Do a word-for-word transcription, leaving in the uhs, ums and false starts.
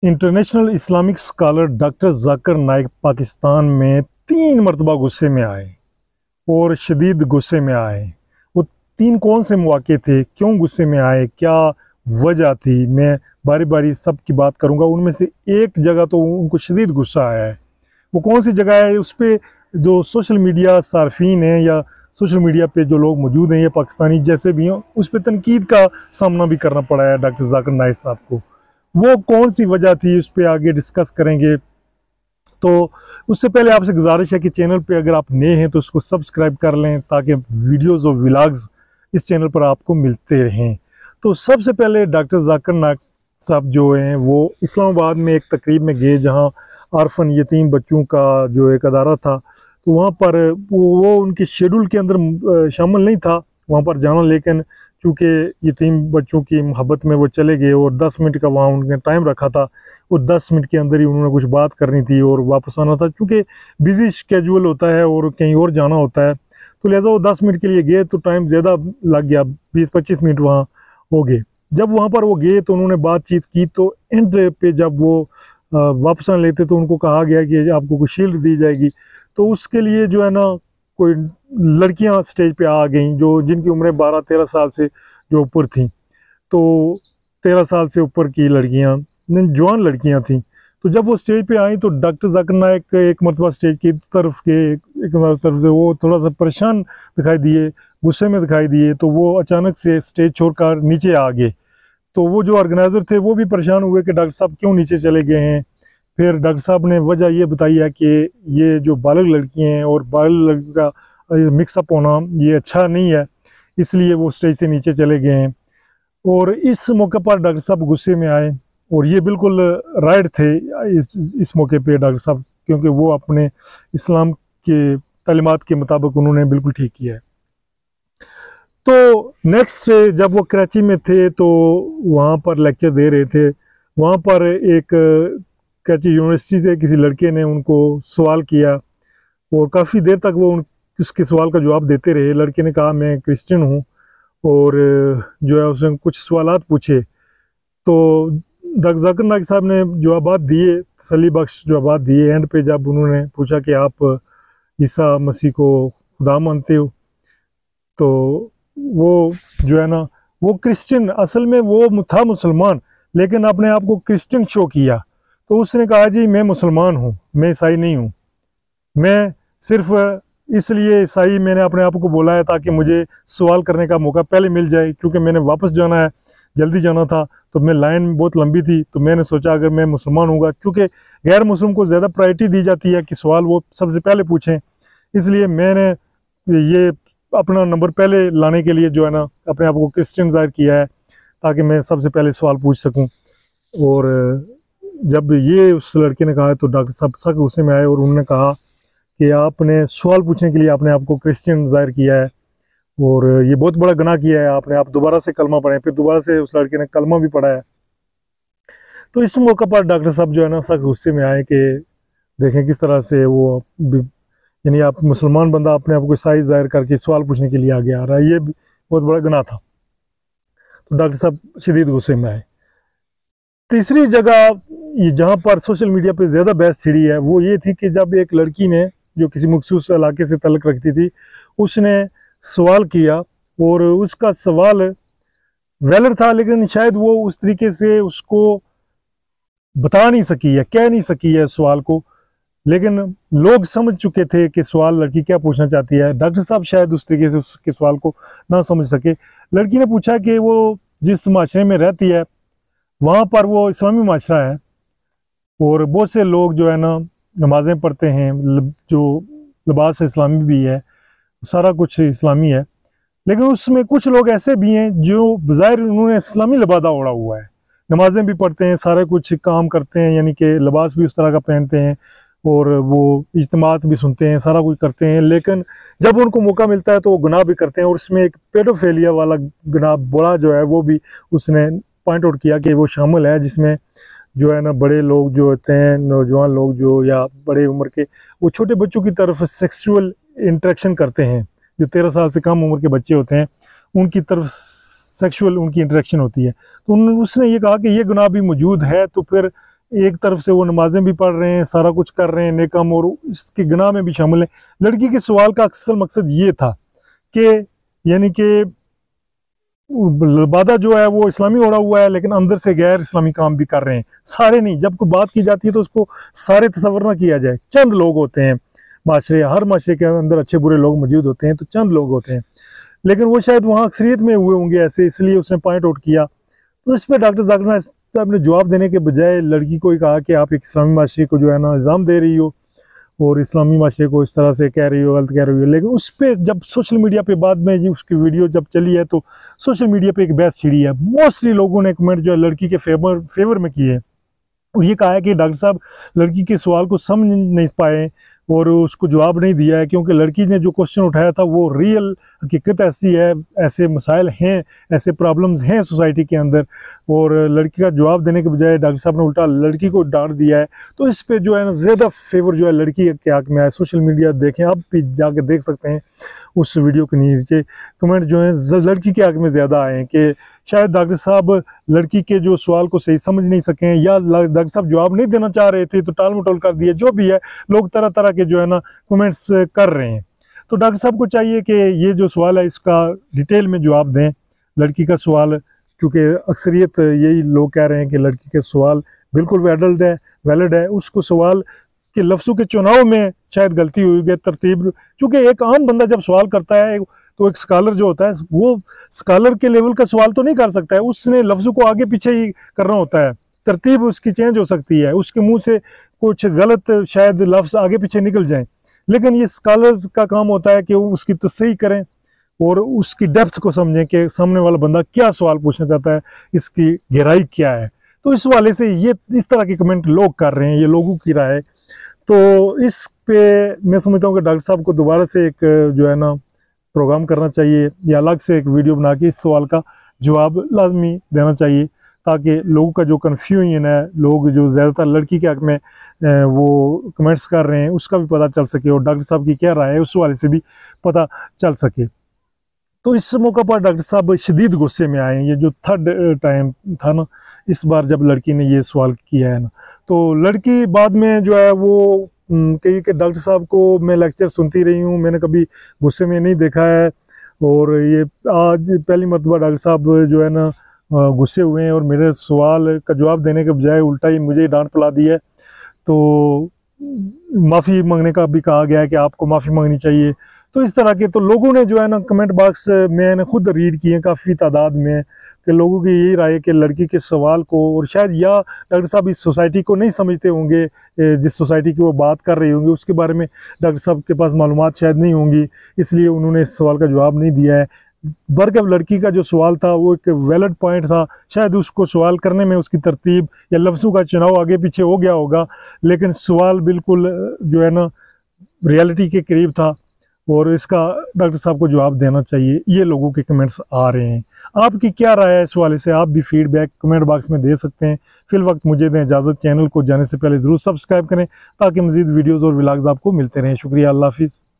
International Islamic scholar doctor Zakir Naik Pakistan में तीन मरतबा गुस्से में आए और शदीद गुस्से में आए। वो तीन कौन से मौके थे, क्यों गुस्से में आए, क्या वजह थी, मैं बारी बारी सब की बात करूंगा। उनमें से एक जगह तो उनको शदीद गुस्सा आया है। वो कौन सी जगह है, उस पर जो सोशल मीडिया सार्फिन हैं या सोशल मीडिया पे जो लोग मौजूद हैं या पाकिस्तानी जैसे भी हैं, उस पर तनकीद का सामना भी करना पड़ा है डॉक्टर जाकिर नाइक साहब को। वो कौन सी वजह थी, उस पर आगे डिस्कस करेंगे। तो उससे पहले आपसे गुजारिश है कि चैनल पे अगर आप नए हैं तो उसको सब्सक्राइब कर लें ताकि वीडियोस और व्लॉग्स इस चैनल पर आपको मिलते रहें। तो सबसे पहले डॉक्टर जाकिर नाइक साहब जो हैं वो इस्लामाबाद में एक तकरीब में गए जहां ऑर्फन यतीम बच्चों का जो एक अदारा था, तो वहाँ पर वो उनके शेड्यूल के अंदर शामिल नहीं था वहाँ पर जाना, लेकिन चूँकि यतीम बच्चों की मोहब्बत में वो चले गए और दस मिनट का वहाँ उन्होंने टाइम रखा था और दस मिनट के अंदर ही उन्होंने कुछ बात करनी थी और वापस आना था। चूँकि बिजी शेड्यूल होता है और कहीं और जाना होता है, तो लिहाजा वो दस मिनट के लिए गए तो टाइम ज़्यादा लग गया, बीस पच्चीस मिनट वहाँ हो गए। जब वहाँ पर वो गए तो उन्होंने बातचीत की, तो एंड पे जब वो वापस आने लेते तो उनको कहा गया कि आपको कोई शील्ड दी जाएगी। तो उसके लिए जो है ना कोई लड़कियां स्टेज पे आ गईं जो जिनकी उम्रें बारह तेरह साल से जो ऊपर थीं। तो तेरह साल से ऊपर की लड़कियां, जवान लड़कियां थीं। तो जब वो स्टेज पे आई तो डॉक्टर जाकिर नाइक एक मरतबा स्टेज की तरफ के एक तरफ से वो थोड़ा सा परेशान दिखाई दिए, गुस्से में दिखाई दिए। तो वो अचानक से स्टेज छोड़कर नीचे आ गए। तो वो जो ऑर्गेनाइज़र थे वो भी परेशान हुए कि डॉक्टर साहब क्यों नीचे चले गए हैं। फिर डॉक्टर साहब ने वजह ये बताई है कि ये जो बालिग लड़कियां हैं और बालिग लड़की का मिक्सअप होना ये अच्छा नहीं है, इसलिए वो स्टेज से नीचे चले गए हैं। और इस मौके पर डॉक्टर साहब गुस्से में आए और ये बिल्कुल राइट थे इस इस मौके पे डॉक्टर साहब, क्योंकि वो अपने इस्लाम के तालीमात के मुताबिक उन्होंने बिल्कुल ठीक किया है। तो नेक्स्ट जब वो कराची में थे तो वहाँ पर लेक्चर दे रहे थे। वहाँ पर एक कराची यूनिवर्सिटी से किसी लड़के ने उनको सवाल किया और काफ़ी देर तक वो उन उसके सवाल का जवाब देते रहे। लड़के ने कहा मैं क्रिश्चियन हूँ और जो है उसने कुछ सवालात पूछे। तो डॉक्टर जाकिर नाइक साहब ने जवाबात दिए, तसल्ली बख्श जवाबात दिए। एंड पे जब उन्होंने पूछा कि आप ईसा मसीह को खुदा मानते हो, तो वो जो है ना वो क्रिश्चियन, असल में वो था मुसलमान लेकिन अपने आप को क्रिश्चियन शो किया। तो उसने कहा जी मैं मुसलमान हूँ, मैं ईसाई नहीं हूँ। मैं सिर्फ इसलिए ईसाई मैंने अपने आप को बोला है ताकि मुझे सवाल करने का मौका पहले मिल जाए, क्योंकि मैंने वापस जाना है, जल्दी जाना था। तो मैं लाइन बहुत लंबी थी, तो मैंने सोचा अगर मैं मुसलमान हूँगा, क्योंकि गैर मुस्लिम को ज़्यादा प्रायोरिटी दी जाती है कि सवाल वो सबसे पहले पूछें, इसलिए मैंने ये अपना नंबर पहले लाने के लिए जो है ना अपने आप को क्रिश्चियन जाहिर किया है ताकि मैं सबसे पहले सवाल पूछ सकूं। और जब ये उस लड़के ने कहा तो डॉक्टर साहब सख्त गुस्से में आए और उन्होंने कहा कि आपने सवाल पूछने के लिए अपने आप को क्रिश्चियन जाहिर किया है और ये बहुत बड़ा गुनाह किया है आपने। आप दोबारा से कलमा पढ़े। फिर दोबारा से उस लड़के ने कलमा भी पढ़ा है। तो इस मौके पर डॉक्टर साहब जो है ना सख्त गुस्से में आए कि देखें किस तरह से वो, यानी आप मुसलमान बंदा अपने आप को ईसाई जाहिर करके सवाल पूछने के लिए आगे आ रहा है, ये बहुत बड़ा गुनाह था। तो डॉक्टर साहब शदीद गुस्से में आए। तीसरी जगह जहाँ पर सोशल मीडिया पे ज़्यादा बहस छिड़ी है वो ये थी कि जब एक लड़की ने जो किसी मखसूस इलाके से तल्लुक़ रखती थी उसने सवाल किया और उसका सवाल वैलिड था, लेकिन शायद वो उस तरीके से उसको बता नहीं सकी है, कह नहीं सकी है सवाल को, लेकिन लोग समझ चुके थे कि सवाल लड़की क्या पूछना चाहती है। डॉक्टर साहब शायद उस तरीके से उसके सवाल को ना समझ सके। लड़की ने पूछा कि वो जिस माशरे में रहती है वहाँ पर वो इस्लामी माशरा है और बहुत से लोग जो है ना नमाज़ें पढ़ते हैं, जो लिबास इस्लामी भी है, सारा कुछ इस्लामी है, लेकिन उसमें कुछ लोग ऐसे भी हैं जो बज़ाहिर उन्होंने इस्लामी लिबादा ओढ़ा हुआ है, नमाज़ें भी पढ़ते हैं, सारे कुछ काम करते हैं, यानी कि लिबास भी उस तरह का पहनते हैं और वो इज्तिमात भी सुनते हैं, सारा कुछ करते हैं, लेकिन जब उनको मौका मिलता है तो वो गुनाह भी करते हैं। और उसमें एक पेडोफिलिया वाला गुनाह बड़ा जो है वो भी उसने पॉइंट आउट किया कि वो शामिल है, जिसमें जो है ना बड़े लोग जो होते हैं, नौजवान लोग जो या बड़े उम्र के, वो छोटे बच्चों की तरफ सेक्सुअल इंटरेक्शन करते हैं। जो तेरह साल से कम उम्र के बच्चे होते हैं उनकी तरफ सेक्सुअल उनकी इंटरेक्शन होती है। तो उसने ये कहा कि ये गुनाह भी मौजूद है, तो फिर एक तरफ से वो नमाजें भी पढ़ रहे हैं, सारा कुछ कर रहे हैं नेकम, और इसके गुनाह में भी शामिल है। लड़की के सवाल का अक्सर मकसद ये था कि यानी कि बादा जो है वो इस्लामी ओढ़ा हुआ है, लेकिन अंदर से गैर इस्लामी काम भी कर रहे हैं। सारे नहीं, जब कोई बात की जाती है तो उसको सारे तस्वर ना किया जाए। चंद लोग होते हैं माशरे, हर माशरे के अंदर अच्छे बुरे लोग मौजूद होते हैं, तो चंद लोग होते हैं, लेकिन वो शायद वहाँ अक्सरियत में हुए होंगे ऐसे, इसलिए उसने पॉइंट आउट किया। तो इस पर डॉक्टर जाकिर नाइक साहब ने जवाब देने के बजाय लड़की को ही कहा कि आप एक इस्लामी माशरे को जो है ना इल्ज़ाम दे रही हो और इस्लामी माशरे को इस तरह से कह रही हो, गलत कह रही हो। लेकिन उस पर जब सोशल मीडिया पे बाद में जी उसकी वीडियो जब चली है तो सोशल मीडिया पे एक बहस छिड़ी है। मोस्टली लोगों ने कमेंट जो है लड़की के फेवर फेवर में किए हैं और ये कहा है कि डॉक्टर साहब लड़की के सवाल को समझ नहीं पाए और उसको जवाब नहीं दिया है, क्योंकि लड़की ने जो क्वेश्चन उठाया था वो रियल हकीकत ऐसी है, ऐसे मसाइल हैं, ऐसे प्रॉब्लम्स हैं सोसाइटी के अंदर, और लड़की का जवाब देने के बजाय डॉक्टर साहब ने उल्टा लड़की को डांट दिया है। तो इस पे जो है ना ज़्यादा फेवर जो है लड़की के हक में है। सोशल मीडिया देखें, आप भी जाके देख सकते हैं उस वीडियो के नीचे कमेंट जो है लड़की के हक में ज़्यादा आए हैं कि शायद डॉक्टर साहब लड़की के जो सवाल को सही समझ नहीं सकें, या डॉक्टर साहब जवाब नहीं देना चाह रहे थे तो टाल मटोल कर दिए। जो भी है, लोग तरह तरह के जो है ना कमेंट्स कर रहे हैं। तो डॉक्टर साहब को चाहिए कि ये जो सवाल है इसका डिटेल में जवाब दें, लड़की का सवाल, क्योंकि अक्सरियत यही लोग कह रहे हैं कि लड़की के सवाल बिल्कुल वैलिड है वैलिड है उसको सवाल के लफ्ज़ों के चुनाव में शायद गलती हुई है, तरतीब। क्योंकि एक आम बंदा जब सवाल करता है तो एक स्कॉलर जो होता है वो स्कॉलर के लेवल का सवाल तो नहीं कर सकता है, उसने लफ्ज़ों को आगे पीछे ही करना होता है, तरतीब उसकी चेंज हो सकती है, उसके मुंह से कुछ गलत शायद लफ्ज़ आगे पीछे निकल जाएं। लेकिन ये स्कॉलर्स का काम होता है कि वो उसकी तसहीह करें और उसकी डेप्थ को समझें कि सामने वाला बंदा क्या सवाल पूछना चाहता है, इसकी गहराई क्या है। तो इस वाले से ये इस तरह के कमेंट लोग कर रहे हैं, ये लोगों की राय है। तो इस पे मैं समझता हूँ कि डॉक्टर साहब को दोबारा से एक जो है ना प्रोग्राम करना चाहिए, या अलग से एक वीडियो बना के इस सवाल का जवाब लाजमी देना चाहिए, ताकि लोगों का जो कन्फ्यूजन है, लोग जो ज़्यादातर लड़की के हक में वो कमेंट्स कर रहे हैं उसका भी पता चल सके, और डॉक्टर साहब की क्या राय है उस वाले से भी पता चल सके। तो इस मौका पर डॉक्टर साहब शदीद गुस्से में आए। ये जो थर्ड टाइम था ना इस बार जब लड़की ने ये सवाल किया है ना, तो लड़की बाद में जो है वो कही कि डॉक्टर साहब को मैं लेक्चर सुनती रही हूँ, मैंने कभी गुस्से में नहीं देखा है, और ये आज पहली मरतबा डॉक्टर साहब जो है ना गुस्से हुए हैं और मेरे सवाल का जवाब देने के बजाय उल्टा ही मुझे डांट पला दी है। तो माफ़ी मांगने का भी कहा गया है कि आपको माफ़ी मांगनी चाहिए। तो इस तरह के तो लोगों ने जो है ना कमेंट बॉक्स मैंने खुद रीड किए काफ़ी तादाद में, कि लोगों की यही राय है कि लड़की के सवाल को, और शायद या डॉक्टर साहब इस सोसाइटी को नहीं समझते होंगे, जिस सोसाइटी की वो बात कर रही होंगी उसके बारे में डॉक्टर साहब के पास मालूमात शायद नहीं होंगी, इसलिए उन्होंने इस सवाल का जवाब नहीं दिया है। बल्कि लड़की का जो सवाल था वो एक वैलिड पॉइंट था, शायद उसको सवाल करने में उसकी तरतीब या लफ्ज़ों का चुनाव आगे पीछे हो गया होगा, लेकिन सवाल बिल्कुल जो है ना रियलिटी के करीब था, और इसका डॉक्टर साहब को जवाब देना चाहिए। ये लोगों के कमेंट्स आ रहे हैं। आपकी क्या राय है इस वाले से? आप भी फीडबैक कमेंट बॉक्स में दे सकते हैं। फिल वक्त मुझे दें इजाज़त। चैनल को जाने से पहले ज़रूर सब्सक्राइब करें ताकि मज़ीद वीडियोज़ और व्लॉग्स आपको मिलते रहें। शुक्रिया, अल्लाह हाफिज़।